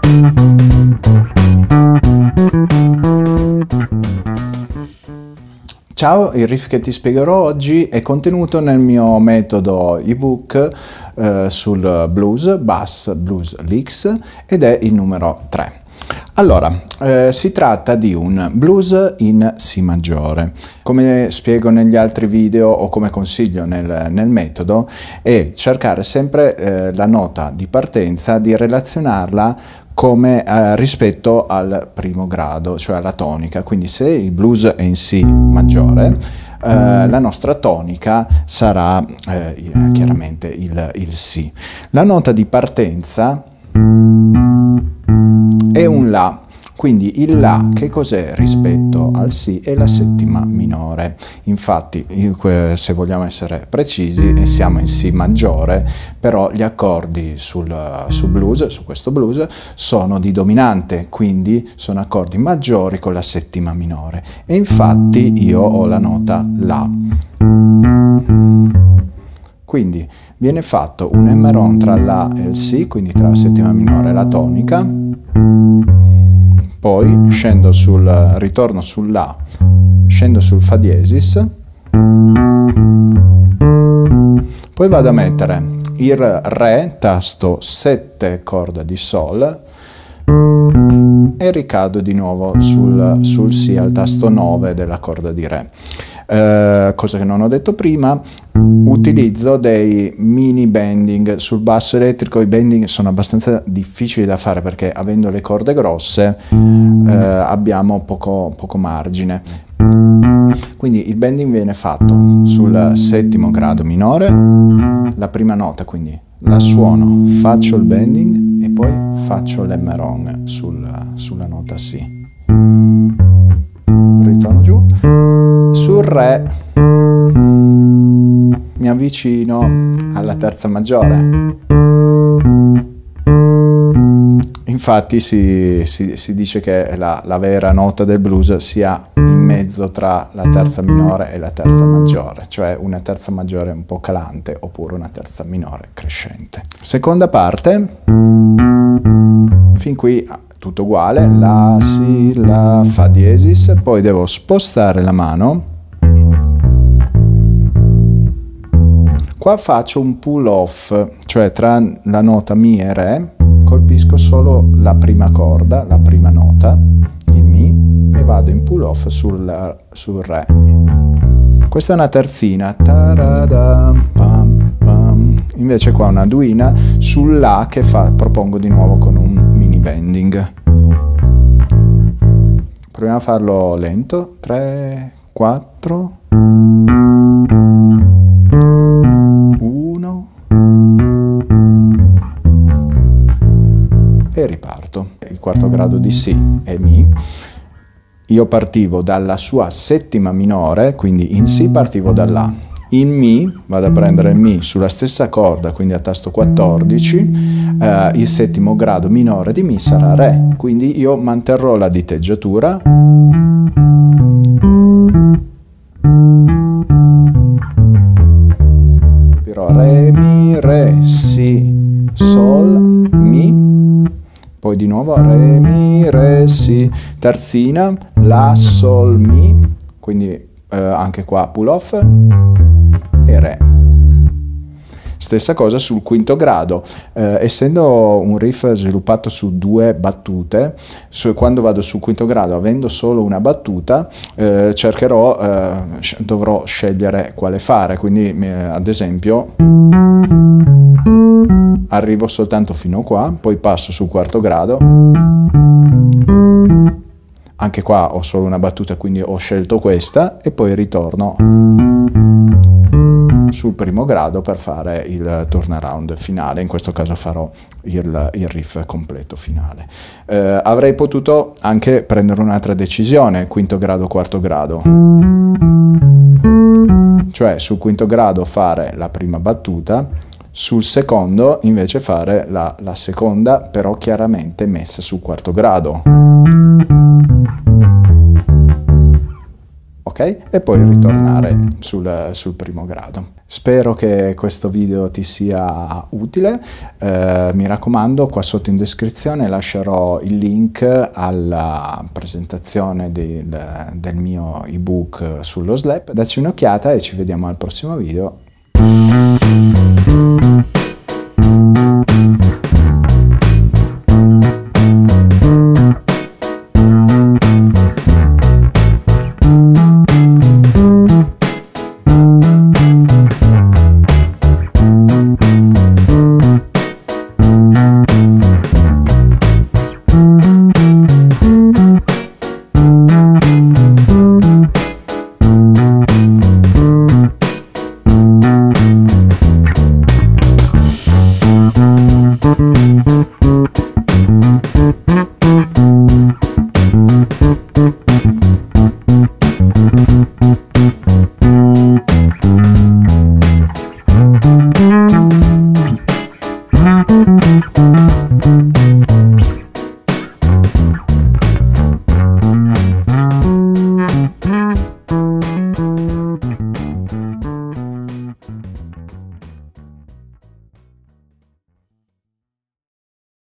Ciao, il riff che ti spiegherò oggi è contenuto nel mio metodo ebook sul blues, bass blues licks, ed è il numero 3. Allora, si tratta di un blues in Si maggiore. Come spiego negli altri video o come consiglio nel metodo, è cercare sempre la nota di partenza di relazionarla come rispetto al primo grado, cioè alla tonica. Quindi se il blues è in Si maggiore, la nostra tonica sarà chiaramente il Si. La nota di partenza è un La, quindi il La che cos'è rispetto al Si? È la settima minore. Infatti, se vogliamo essere precisi, siamo in Si maggiore, però gli accordi su questo blues, sono di dominante, quindi sono accordi maggiori con la settima minore. E infatti io ho la nota La. Quindi viene fatto un emmeron tra La e il Si, quindi tra la settima minore e la tonica. Poi ritorno sul La, scendo sul Fa diesis, poi vado a mettere il Re, tasto 7 corda di Sol, e ricado di nuovo sul Si al tasto 9 della corda di Re. Cosa che non ho detto prima, utilizzo dei mini bending sul basso elettrico. I bending sono abbastanza difficili da fare perché, avendo le corde grosse, abbiamo poco margine. Quindi il bending viene fatto sul settimo grado minore, la prima nota, quindi la suono, faccio il bending e poi faccio l'emmeron sulla nota Si. Ritorno giù. Sul Re mi avvicino alla terza maggiore. Infatti si dice che la vera nota del blues sia in mezzo tra la terza minore e la terza maggiore, cioè una terza maggiore un po' calante oppure una terza minore crescente. Seconda parte, fin qui tutto uguale, La, Si, La, Fa diesis, poi devo spostare la mano. Qua faccio un pull off, cioè tra la nota Mi e Re colpisco solo la prima corda, la prima nota, il Mi, e vado in pull off sul Re. Questa è una terzina, invece qua una duina sul La che propongo di nuovo con un mini bending. Proviamo a farlo lento, 3, 4, 1 e riparto. Il quarto grado di Si è Mi. Io partivo dalla sua settima minore, quindi in Si partivo da La. In Mi vado a prendere il Mi sulla stessa corda, quindi a tasto 14, il settimo grado minore di Mi sarà Re, quindi io manterrò la diteggiatura, però Re, Mi, Re, Si, Sol, Mi, poi di nuovo Re, Mi, Re, Si, terzina, La, Sol, Mi, quindi anche qua pull off e Re. Stessa cosa sul quinto grado, essendo un riff sviluppato su 2 battute, quando vado sul quinto grado avendo solo una battuta, dovrò scegliere quale fare, quindi ad esempio arrivo soltanto fino qua, poi passo sul quarto grado. Anche qua ho solo una battuta, quindi ho scelto questa, e poi ritorno sul primo grado per fare il turnaround finale. In questo caso farò il riff completo finale. Avrei potuto anche prendere un'altra decisione, quinto grado, quarto grado, cioè sul quinto grado fare la prima battuta, sul secondo invece fare la seconda, però chiaramente messa sul quarto grado. ok? E poi ritornare sul primo grado. Spero che questo video ti sia utile, mi raccomando, qua sotto in descrizione lascerò il link alla presentazione del mio ebook sullo slap. Dacci un'occhiata e ci vediamo al prossimo video.